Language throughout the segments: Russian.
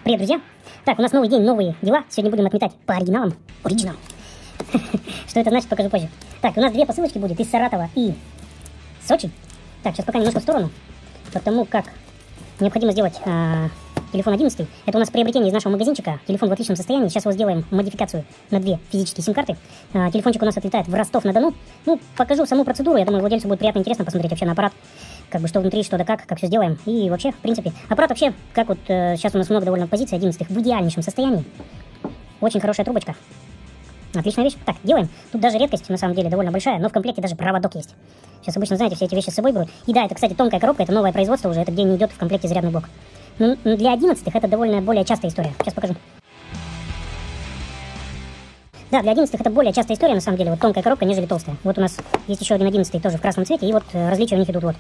Привет, друзья! Так, у нас новый день, новые дела. Сегодня будем отметать по оригиналам. Оригинал. Что это значит, покажу позже. Так, у нас две посылочки будет из Саратова и Сочи. Так, сейчас пока немножко в сторону, потому как необходимо сделать телефон 11. Это у нас приобретение из нашего магазинчика. Телефон в отличном состоянии. Сейчас его сделаем модификацию на две физические сим-карты. Телефончик у нас отлетает в Ростов-на-Дону. Ну, покажу саму процедуру. Я думаю, владельцу будет приятно, интересно посмотреть вообще на аппарат. Как бы что внутри, что да как все сделаем. И вообще, в принципе, аппарат вообще, как вот сейчас у нас много довольно позиций 11 в идеальнейшем состоянии. Очень хорошая трубочка. Отличная вещь. Так, делаем. Тут даже редкость, на самом деле, довольно большая, но в комплекте даже проводок есть. Сейчас обычно, знаете, все эти вещи с собой берут. И да, это, кстати, тонкая коробка, это новое производство уже, это где не идет в комплекте зарядный блок. Но для 11 это довольно более частая история. Сейчас покажу. Да, для 11 это более частая история, на самом деле, вот тонкая коробка, нежели толстая. Вот у нас есть еще один 11 тоже в красном цвете, и вот различия у них идут вот.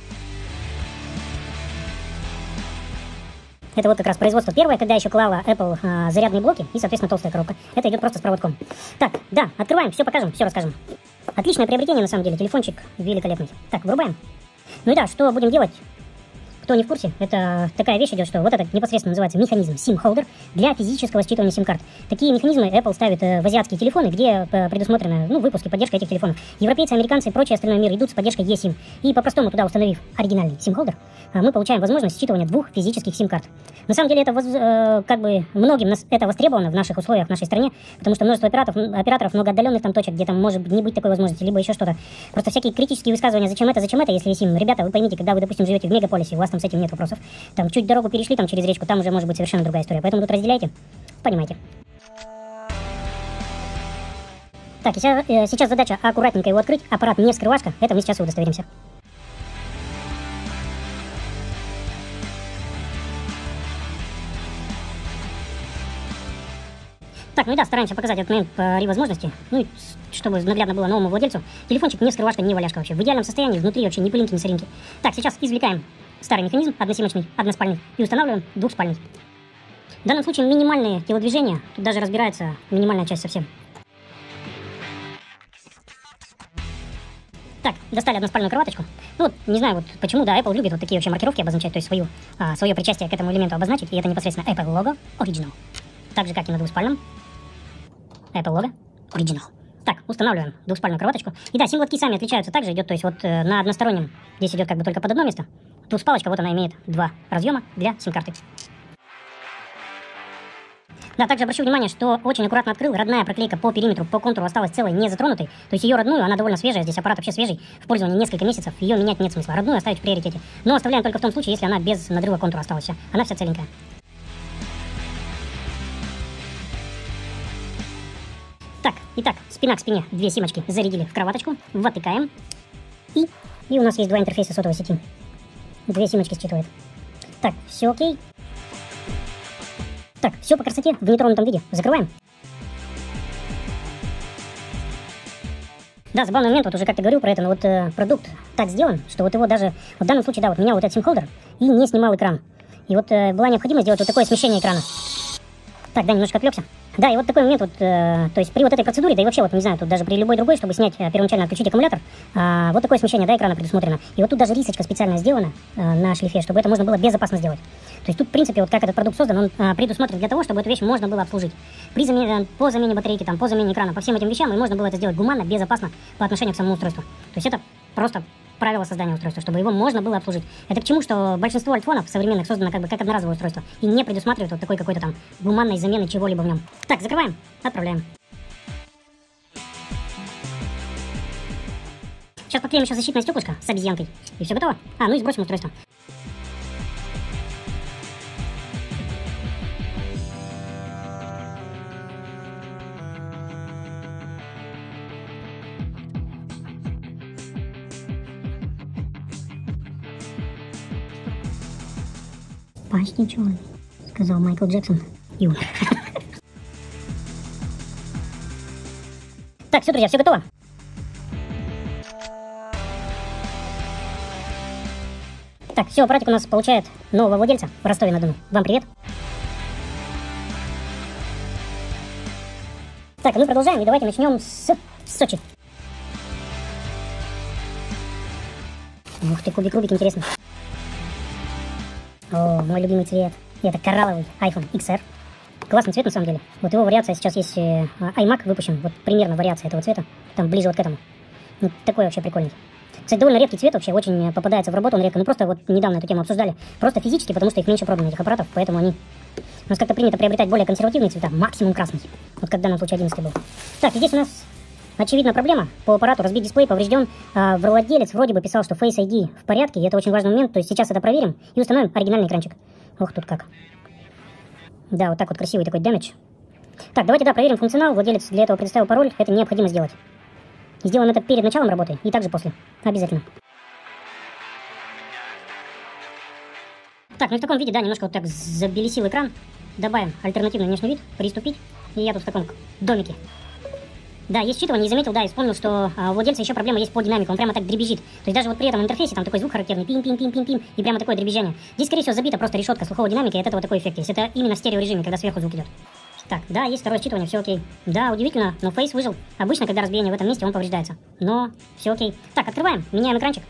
Это вот как раз производство первое, когда еще клала Apple зарядные блоки и, соответственно, толстая коробка. Это идет просто с проводком. Так, да, открываем, все покажем, все расскажем. Отличное приобретение, на самом деле, телефончик великолепный. Так, врубаем. Ну и да, что будем делать? Кто не в курсе, это такая вещь идет, что вот это непосредственно называется механизм SIM-холдер для физического считывания сим-карт. Такие механизмы Apple ставит в азиатские телефоны, где предусмотрено, выпуск и поддержка этих телефонов. Европейцы, американцы и прочий остальной мир идут с поддержкой eSIM. И по-простому туда установив оригинальный SIM-холдер, мы получаем возможность считывания двух физических сим-карт. На самом деле это как бы многим это востребовано в наших условиях, в нашей стране, потому что множество операторов, много отдаленных там точек, где там может не быть такой возможности, либо еще что-то. Просто всякие критические высказывания, зачем это, если eSIM. Ребята, вы поймите, когда вы, допустим, живете в мегаполисе, у вас там с этим нет вопросов. Там чуть дорогу перешли, там через речку, там уже может быть совершенно другая история. Поэтому тут разделяйте, понимаете. Так, и сейчас задача аккуратненько его открыть. Аппарат не вскрывашка, это мы сейчас и удостоверимся. Так, ну и да, стараемся показать этот момент при возможности, ну и чтобы наглядно было новому владельцу. Телефончик не вскрывашка, не валяшка вообще. В идеальном состоянии, внутри вообще ни пылинки, ни соринки. Так, сейчас извлекаем старый механизм, односимочный, односпальный, и устанавливаем двухспальный. В данном случае минимальные телодвижения, тут даже разбирается минимальная часть совсем. Так, достали односпальную кроваточку. Ну вот, не знаю, вот почему, да, Apple любит вот такие вообще маркировки обозначать, то есть свое причастие к этому элементу обозначить, и это непосредственно Apple лого Original. Так же, как и на двуспальном. Apple лого Original. Так, устанавливаем двухспальную кроваточку. И да, сим-лотки сами отличаются, также идет, то есть вот на одностороннем, здесь идет как бы только под одно место. Двуспалочка, вот она имеет два разъема для сим-карты. Да, также обращу внимание, что очень аккуратно открыл. Родная проклейка по периметру, по контуру осталась целой, не затронутой. То есть ее родную, она довольно свежая, здесь аппарат вообще свежий, в пользовании несколько месяцев, ее менять нет смысла. Родную оставить в приоритете. Но оставляем только в том случае, если она без надрыва контура осталась вся. Она вся целенькая. Так, итак, спина к спине, две симочки зарядили в кроваточку, втыкаем. И у нас есть два интерфейса сотовой сети. Две симочки считывает. Так, все окей. Так, все по красоте в нетронутом виде. Закрываем. Да, забавный момент, вот уже как-то говорил про это, но вот продукт так сделан, что вот его даже, вот в данном случае, да, вот менял вот этот сим-холдер и не снимал экран. И вот была необходимость сделать вот такое смещение экрана. Так, да, немножко отвлекся. Да, и вот такой момент, вот, то есть при вот этой процедуре, да и вообще, вот, не знаю, тут даже при любой другой, чтобы снять, первоначально отключить аккумулятор, вот такое смещение, да, экрана предусмотрено. И вот тут даже рисочка специально сделана на шлифе, чтобы это можно было безопасно сделать. То есть тут, в принципе, вот как этот продукт создан, он предусмотрен для того, чтобы эту вещь можно было обслужить. По замене батарейки, там, по замене экрана, по всем этим вещам, и можно было это сделать гуманно, безопасно по отношению к самому устройству. То есть это просто правило создания устройства, чтобы его можно было обслужить. Это к чему, что большинство альтфонов современных создано как бы как одноразовое устройство и не предусматривает вот такой какой-то там гуманной замены чего-либо в нем. Так, закрываем, отправляем. Сейчас подклеим еще защитное стеклышко с обезьянкой. И все готово. Ну и сбросим устройство. Почти черный, сказал Майкл Джексон. И умер. Так, все, друзья, все готово. Так, все, аппаратик у нас получает нового владельца в Ростове-на-Дону. Вам привет. Так, мы продолжаем, и давайте начнем с Сочи. Ух ты, кубик Рубик, интересно. О, мой любимый цвет. И это коралловый iPhон XR. Классный цвет на самом деле. Вот его вариация сейчас есть, iMac выпущен, вот примерно вариация этого цвета, там ближе вот к этому. Вот такой вообще прикольный. Кстати, довольно редкий цвет вообще, очень попадается в работу он редко. Ну просто вот недавно эту тему обсуждали. Просто физически, потому что их меньше продано, этих аппаратов, поэтому они... У нас как-то принято приобретать более консервативные цвета, максимум красный. Вот как в данном случае 11 был. Так, и здесь у нас очевидно проблема по аппарату. Разбит дисплей, поврежден. Владелец вроде бы писал, что Face ID в порядке, и это очень важный момент. То есть сейчас это проверим и установим оригинальный экранчик. Ох, тут как. Да, вот так вот красивый такой дэмидж. Так, давайте, да, проверим функционал. Владелец для этого предоставил пароль. Это необходимо сделать. Сделаем это перед началом работы и также после. Обязательно. Так, ну и в таком виде, да, немножко вот так забелесил экран. Добавим альтернативный внешний вид. Приступить. И я тут в таком домике. Да, есть считывание, не заметил, да, и вспомнил, что у владельца еще проблема есть по динамику. Он прямо так дребезжит. То есть даже вот при этом интерфейсе там такой звук характерный. Пим-пим-пим-пим-пим. И прямо такое дребезжание. Здесь, скорее всего, забита просто решетка слуховой динамики, и от этого такой эффект есть. Это именно в стереорежиме, когда сверху звук идет. Так, да, есть второе считывание, все окей. Да, удивительно, но Face выжил. Обычно, когда разбиение в этом месте, он повреждается. Но все окей. Так, открываем, меняем экранчик.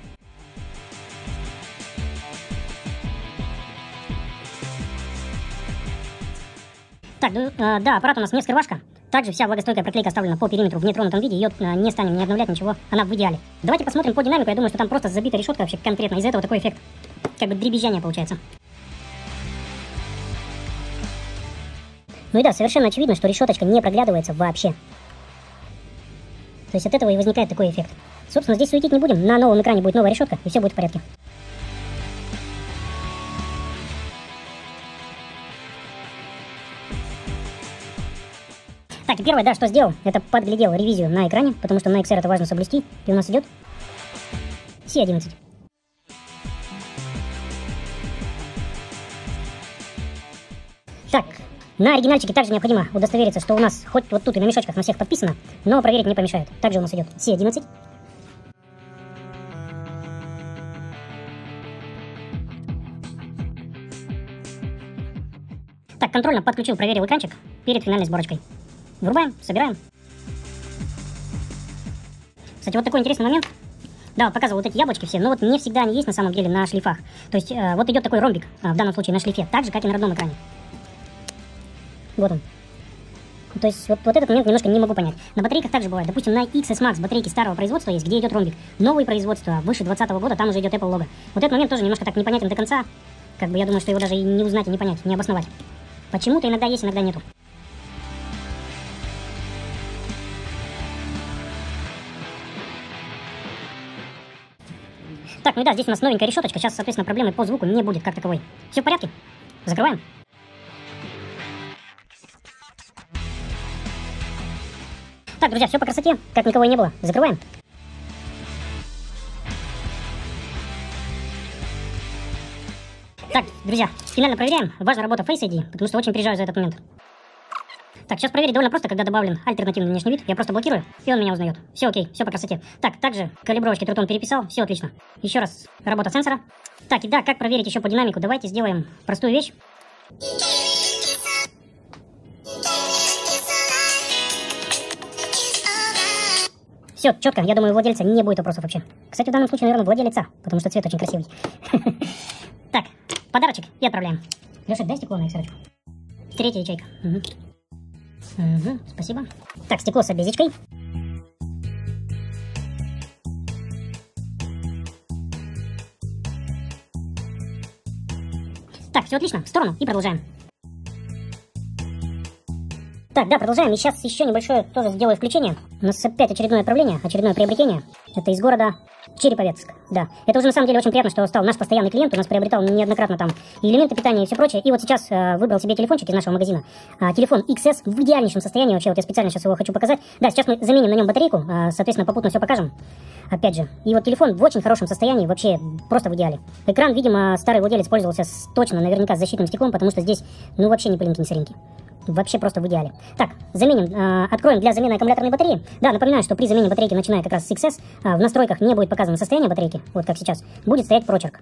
Так, да, аппарат у нас не вскрывашка. Также вся влагостойкая проклейка оставлена по периметру в нетронутом виде. Ее не станем не обновлять, ничего. Она в идеале. Давайте посмотрим по динамику. Я думаю, что там просто забита решетка вообще конкретно. Из-за этого такой эффект. Как бы дребезжание получается. Ну и да, совершенно очевидно, что решеточка не проглядывается вообще. То есть от этого и возникает такой эффект. Собственно, здесь суетить не будем. На новом экране будет новая решетка, и все будет в порядке. Так, и первое, да, что сделал, это подглядел ревизию на экране, потому что на XR это важно соблюсти. И у нас идет C11. Так, на оригинальчике также необходимо удостовериться, что у нас хоть вот тут и на мешочках на всех подписано, но проверить не помешает. Также у нас идет C11. Так, контрольно подключил, проверил экранчик перед финальной сборочкой. Врубаем, собираем. Кстати, вот такой интересный момент. Да, вот показывал вот эти яблочки все, но вот не всегда они есть на самом деле на шлифах. То есть вот идет такой ромбик, в данном случае на шлифе, так же, как и на родном экране. Вот он. То есть вот этот момент немножко не могу понять. На батарейках также бывает. Допустим, на XS Max батарейки старого производства есть, где идет ромбик. Новые производства, выше 2020 года, там уже идет Apple лого. Вот этот момент тоже немножко так непонятен до конца. Как бы я думаю, что его даже и не узнать, и не понять, не обосновать. Почему-то иногда есть, иногда нету. Так, ну и да, здесь у нас новенькая решеточка. Сейчас, соответственно, проблемы по звуку не будет как таковой. Все в порядке? Закрываем. Так, друзья, все по красоте, как никого и не было. Закрываем. Так, друзья, финально проверяем. Важна работа Face ID, потому что очень переживаю за этот момент. Так, сейчас проверить довольно просто, когда добавлен альтернативный внешний вид. Я просто блокирую, и он меня узнает. Все окей, все по красоте. Так, также калибровочки Трутон переписал, все отлично. Еще раз, работа сенсора. Так, и да, как проверить еще по динамику? Давайте сделаем простую вещь. Все, четко, я думаю, у владельца не будет вопросов вообще. Кстати, в данном случае, наверное, владелица, потому что цвет очень красивый. Так, подарочек и отправляем. Леша, дай стекло на XR-очку. Третья ячейка. Угу, спасибо. Так, стекло с обезьячкой. Так, все отлично, в сторону и продолжаем. Так, да, продолжаем. И сейчас еще небольшое тоже сделаю включение. У нас опять очередное отправление, очередное приобретение. Это из города Череповецк. Да, это уже на самом деле очень приятно, что стал наш постоянный клиент. У нас приобретал неоднократно там и элементы питания и все прочее. И вот сейчас выбрал себе телефончик из нашего магазина. Телефон XS в идеальнейшем состоянии. Вообще, вот я специально сейчас его хочу показать. Да, сейчас мы заменим на нем батарейку. Соответственно, попутно все покажем. Опять же. И вот телефон в очень хорошем состоянии. Вообще, просто в идеале. Экран, видимо, старый владелец пользовался точно, наверняка, с защитным стеклом, потому что здесь, ну, вообще не пылинки, не соринки. Вообще просто в идеале. Так, заменим, откроем для замены аккумуляторной батареи. Да, напоминаю, что при замене батарейки, начиная как раз с XS, в настройках не будет показано состояние батарейки, вот как сейчас, будет стоять прочерк.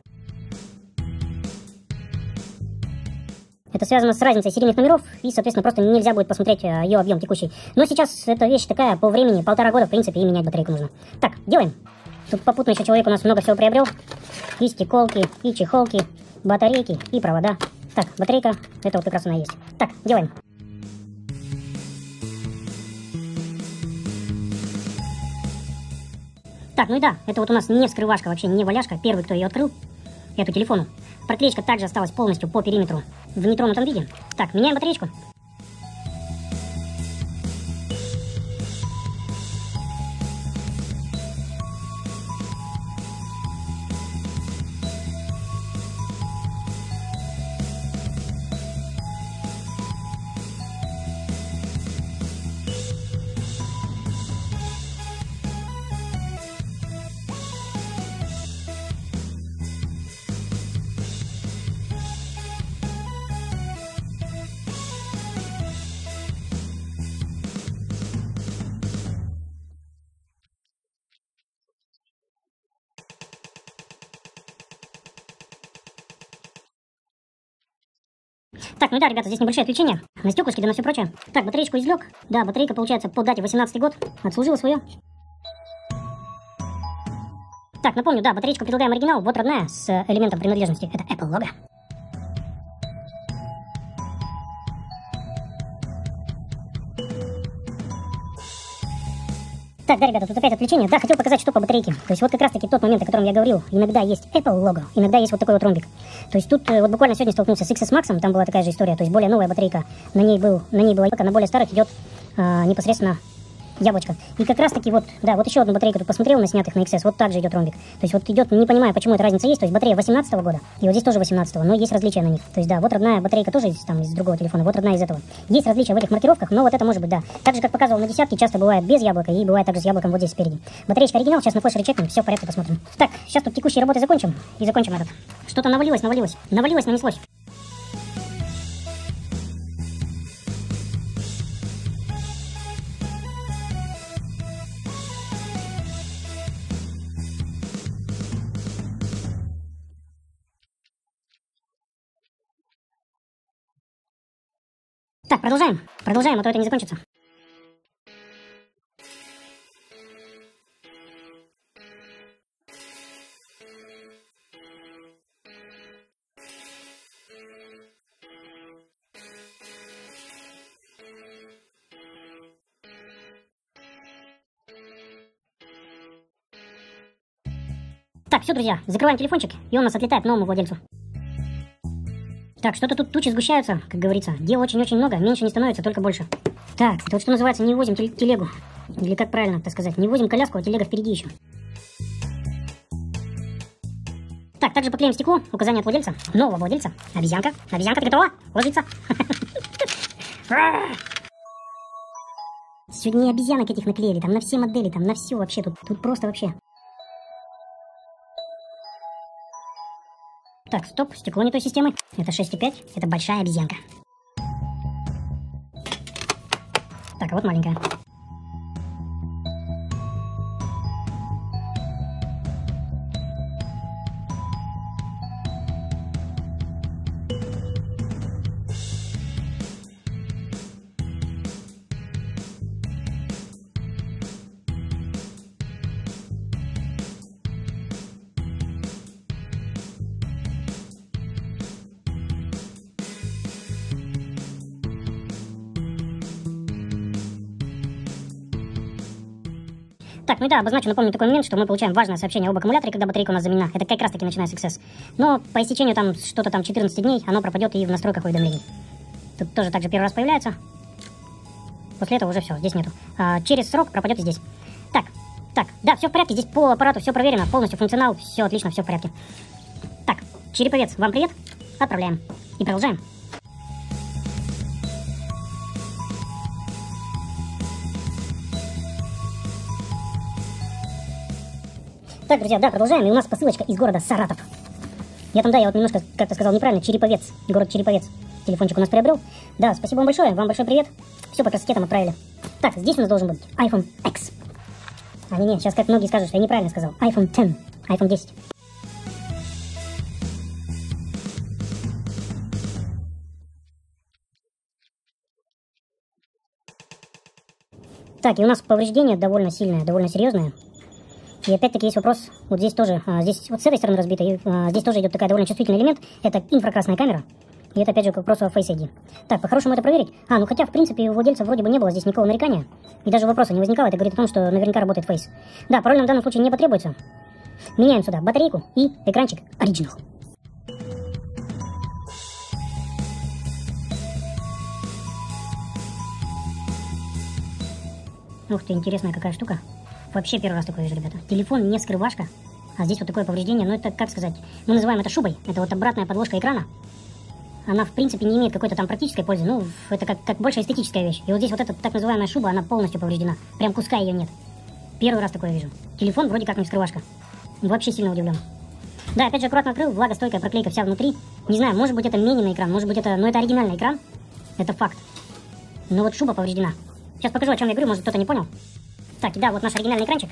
Это связано с разницей серийных номеров, и, соответственно, просто нельзя будет посмотреть ее объем текущий. Но сейчас эта вещь такая, по времени, 1,5 года, в принципе, и менять батарейку нужно. Так, делаем. Тут попутно еще человек у нас много всего приобрел. И стеколки, и чехолки, батарейки, и провода. Так, батарейка, это вот как раз она есть. Так, делаем. Так, ну и да, это вот у нас не вскрывашка, вообще не валяшка. Первый, кто ее открыл, эту телефону. Проклеечка также осталась полностью по периметру в нетронутом виде. Так, меняем батареечку. Так, ну да, ребята, здесь небольшое отвлечение на стеклышки, да на все прочее. Так, батареечку извлек. Да, батарейка, получается, по дате 18-й год. Отслужила свое. Так, напомню, да, батареечку предлагаем оригинал. Вот родная, с элементом принадлежности. Это Apple лого. Так, да, ребята, тут опять отвлечение. Да, хотел показать, что по батарейке. То есть вот как раз таки тот момент, о котором я говорил. Иногда есть Apple лого, иногда есть вот такой вот ромбик. То есть тут вот буквально сегодня столкнулся с XS Max, там была такая же история. То есть более новая батарейка, на ней была яблоко, на более старых идет непосредственно яблочко. И как раз таки вот, да, вот еще одну батарейку тут посмотрел на снятых на XS, вот так же идет ромбик. То есть вот идет, не понимаю, почему эта разница есть, то есть батарея 18-го года, и вот здесь тоже 18-го, но есть различия на них. То есть да, вот родная батарейка тоже из другого телефона, вот родная из этого. Есть различия в этих маркировках, но вот это может быть, да. Так же, как показывал на десятке, часто бывает без яблока, и бывает также с яблоком вот здесь спереди. Батареечка оригинал, сейчас на флешере чекнем, все в порядке, посмотрим. Так, сейчас тут текущие работы закончим, и закончим этот. Что-то навалилось, нанеслось. Так, продолжаем, а то это не закончится. Так, все, друзья, закрываем телефончик, и он у нас отлетает новому владельцу. Так, что-то тут тучи сгущаются, как говорится. Дел очень-очень много, меньше не становится, только больше. Так, это вот что называется, не возим телегу. Или как правильно так сказать, не возим коляску, а телега впереди еще. Так, также поклеим стекло, указание от владельца, нового владельца. Обезьянка, ты готова? Ложиться. Сегодня обезьянок этих наклеили, там на все модели, там на все вообще, тут просто вообще. Так, стоп, стекло не той системы. Это 6,5, это большая обезьянка. Так, а вот маленькая. Так, ну и да, обозначу, напомню такой момент, что мы получаем важное сообщение об аккумуляторе, когда батарейка у нас заменена. Это как раз таки начиная с XS. Но по истечению там что-то там 14 дней, оно пропадет и в настройках уведомлений. Тут тоже также первый раз появляется. После этого уже все, здесь нету. Через срок пропадет и здесь. Так, да, все в порядке, здесь по аппарату все проверено, полностью функционал, все отлично, все в порядке. Так, Череповец, вам привет, отправляем и продолжаем. Так, друзья, да, продолжаем, и у нас посылочка из города Саратов. Я вот немножко как-то сказал неправильно, Череповец, город Череповец. Телефончик у нас приобрел. Да, спасибо вам большой привет. Все по красоте там отправили. Так, здесь у нас должен быть iPhone X. Не, сейчас как многие скажут, что я неправильно сказал. iPhone X, iPhone 10. Так, и у нас повреждение довольно сильное, довольно серьезное. И опять-таки есть вопрос, вот здесь тоже, здесь вот с этой стороны разбито, и здесь тоже идет такой довольно чувствительный элемент, это инфракрасная камера. И это опять же к вопросу о Face ID. Так, по-хорошему это проверить. Ну хотя, в принципе, у владельца вроде бы не было здесь никакого нарекания. И даже вопроса не возникало. Это говорит о том, что наверняка работает Face. Да, пароль нам в данном случае не потребуется. Меняем сюда батарейку и экранчик Original. Ух ты, интересная какая штука. Вообще первый раз такое вижу, ребята. Телефон не скрывашка, а здесь вот такое повреждение. Ну это, как сказать, мы называем это шубой. Это вот обратная подложка экрана. Она, в принципе, не имеет какой-то там практической пользы. Ну, это как больше эстетическая вещь. И вот здесь вот эта так называемая шуба, она полностью повреждена. Прям куска ее нет. Первый раз такое вижу. Телефон вроде как не скрывашка. Вообще сильно удивлен. Да, опять же аккуратно открыл, влагостойкая проклейка вся внутри. Не знаю, может быть это Менин экран, может быть это... Но это оригинальный экран. Это факт. Но вот шуба повреждена. Сейчас покажу, о чем я говорю, может кто-то не понял. Так, и да, вот наш оригинальный экранчик.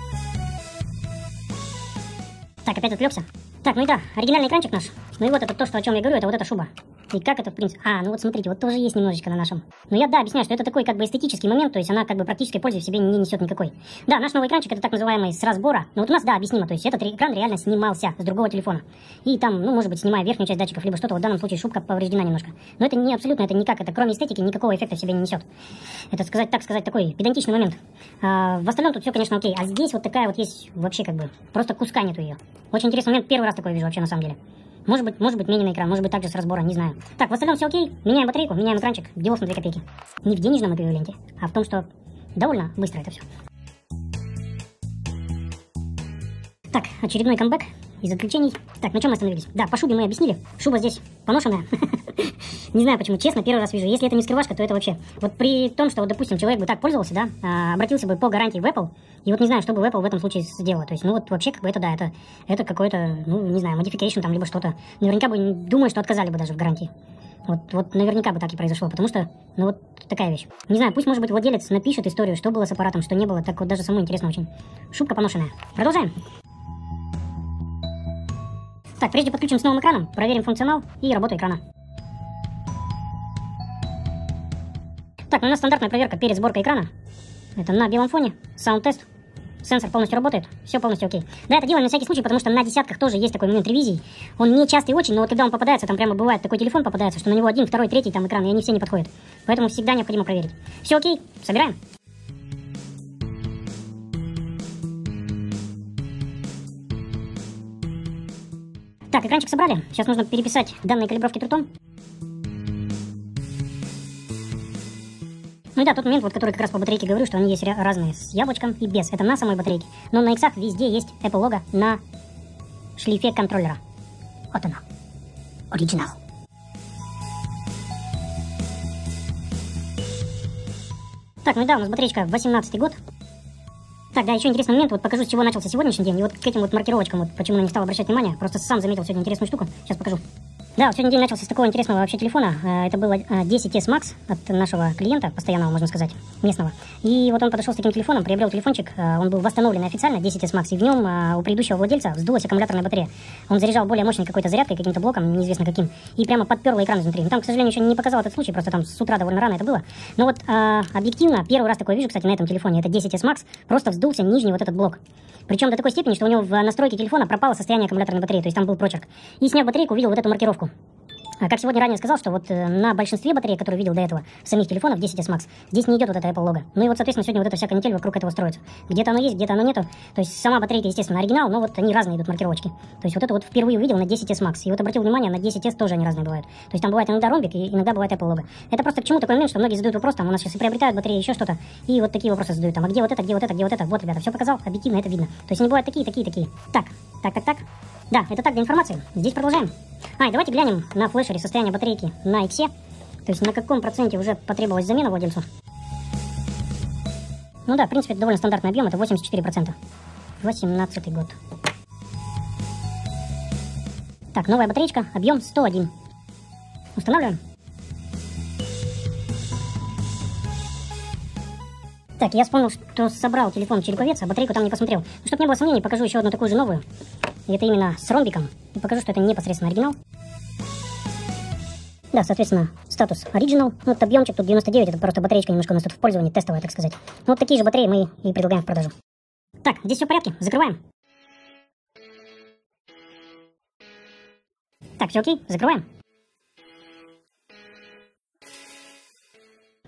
Так, опять отвлекся. Так, ну и да, оригинальный экранчик наш. Ну и вот это то, что, о чем я говорю, это вот эта шуба. И как это, в принципе... ну вот смотрите, вот тоже есть немножечко на нашем. Ну я, да, объясняю, что это такой как бы эстетический момент, то есть она как бы практической пользы в себе не несет никакой. Да, наш новый экранчик это так называемый с разбора. Но вот у нас, да, объяснимо, то есть этот экран реально снимался с другого телефона. И там, ну, может быть, снимая верхнюю часть датчиков, либо что-то, вот в данном случае шубка повреждена немножко. Но это не абсолютно, это никак, это кроме эстетики никакого эффекта в себе не несет. Это, сказать, так сказать, такой педантичный момент. В остальном тут все, конечно, окей. А здесь вот такая вот есть вообще как бы, просто куска нету ее. Очень интересный момент, первый раз такое вижу вообще на самом деле. Может быть Менин экран, может быть также с разбора, не знаю. Так, в остальном все окей. Меняем батарейку, меняем экранчик. Делов на 2 копейки. Не в денежном эквиваленте, а в том, что довольно быстро это все. Так, очередной камбэк из заключений. Так, на чем мы остановились? Да, по шубе мы объяснили. Шуба здесь поношенная. Не знаю почему, честно, первый раз вижу. Если это не скрывашка, то это вообще... Вот при том, что, вот, допустим, человек бы так пользовался, да, обратился бы по гарантии в Apple, и вот не знаю, что бы Apple в этом случае сделала. То есть, ну вот вообще, как бы это, да, это какой-то, ну, не знаю, modification там, либо что-то. Наверняка бы, думаю, что отказали бы даже в гарантии. Вот наверняка бы так и произошло, потому что, ну вот такая вещь. Не знаю, пусть, может быть, владелец напишет историю, что было с аппаратом, что не было. Так вот даже самому интересно очень. Шубка поношенная. Продолжаем. Так, прежде подключим с новым экраном, проверим функционал и работу экрана. Так, ну у нас стандартная проверка перед сборкой экрана. Это на белом фоне, саунд-тест. Сенсор полностью работает, все полностью окей. Да, это делаем на всякий случай, потому что на десятках тоже есть такой момент ревизий. Он не частый очень, но вот когда он попадается, там прямо бывает такой телефон попадается, что на него 1, 2, 3 там экран, и они все не подходят. Поэтому всегда необходимо проверить. Все окей, собираем. Так, экранчик собрали. Сейчас нужно переписать данные калибровки трутом. Ну и да, тот момент, вот, который как раз по батарейке говорю, что они есть разные с яблочком и без. Это на самой батарейке. Но на иксах везде есть Apple лого на шлейфе контроллера. Вот оно. Оригинал. Так, ну и да, у нас батареечка 18-й год. Так, да, еще интересный момент, вот покажу, с чего начался сегодняшний день. И вот к этим вот маркировочкам, вот почему я не стал обращать внимание, просто сам заметил сегодня интересную штуку. Сейчас покажу. Да, вот сегодня день начался с такого интересного вообще телефона. Это было 10S Max от нашего клиента, постоянного, можно сказать, местного. И вот он подошел с таким телефоном, приобрел телефончик, он был восстановлен официально, 10S Max, и в нем у предыдущего владельца вздулась аккумуляторная батарея. Он заряжал более мощной какой-то зарядкой, каким-то блоком, неизвестно каким, и прямо подперла экран изнутри. Но там, к сожалению, еще не показал этот случай, просто там с утра довольно рано это было. Но вот объективно, первый раз такое вижу, кстати, на этом телефоне, это 10S Max, просто вздулся нижний вот этот блок. Причем до такой степени, что у него в настройке телефона пропало состояние аккумуляторной батареи, то есть там был прочерк. И сняв батарейку, увидел вот эту маркировку. Как сегодня ранее сказал, что вот на большинстве батарей, которые видел до этого, в самих телефонах 10S Max, здесь не идет вот эта Apple лого. Ну и вот, соответственно, сегодня вот эта вся канитель вокруг этого строится. Где-то оно есть, где-то оно нету. То есть сама батарейка, естественно, оригинал, но вот они разные идут маркировочки. То есть вот это вот впервые увидел на 10S Max. И вот обратил внимание, на 10S тоже они разные бывают. То есть там бывает иногда ромбик, и иногда бывает Apple лого. Это просто к чему такой момент, что многие задают вопрос, там у нас сейчас и приобретают батареи, еще что-то, и вот такие вопросы задают. Там, а где вот это, где вот это, где вот это? Вот, ребята, все показал, объективно это видно. То есть они бывают такие. Так. Да, это так для информации. Здесь продолжаем. И давайте глянем на флешере состояние батарейки на иксе. То есть на каком проценте уже потребовалась замена владельцу. Ну да, в принципе, это довольно стандартный объем, это 84%. 18-й год. Так, новая батареечка, объем 101. Устанавливаем. Так, я вспомнил, что собрал телефон Череповец, а батарейку там не посмотрел. Ну, чтобы не было сомнений, покажу еще одну такую же новую. И это именно с ромбиком. И покажу, что это непосредственно оригинал. Да, соответственно, статус Original. Ну, вот объемчик тут 99, это просто батареечка немножко у нас тут в пользовании, тестовая, так сказать. Ну, вот такие же батареи мы и предлагаем в продажу. Так, здесь все в порядке, закрываем. Так, все окей, закрываем.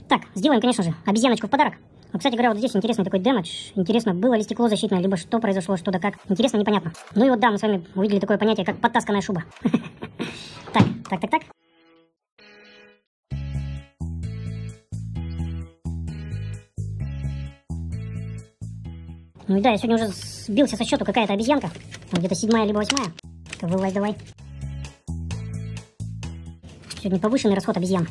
Так, сделаем, конечно же, обезьяночку в подарок. Кстати говоря, вот здесь интересный такой дэмэдж. Интересно, было ли стекло защитное, либо что произошло, что да как. Интересно, непонятно. Ну и вот да, мы с вами увидели такое понятие, как подтасканная шуба. Так. Ну и да, я сегодня уже сбился со счету, какая-то обезьянка. Где-то 7-я либо 8-я. Вылазь давай. Сегодня повышенный расход обезьян.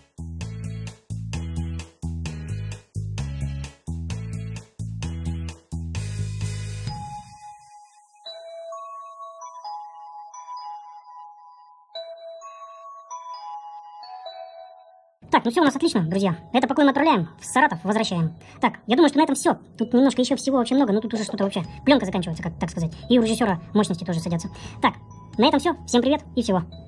Так, ну все у нас отлично, друзья. Это поклон мы отправляем, в Саратов возвращаем. Так, я думаю, что на этом все. Тут немножко еще всего очень много, но тут уже что-то вообще. Пленка заканчивается, как так сказать. И у режиссера мощности тоже садятся. Так, на этом все. Всем привет и всего.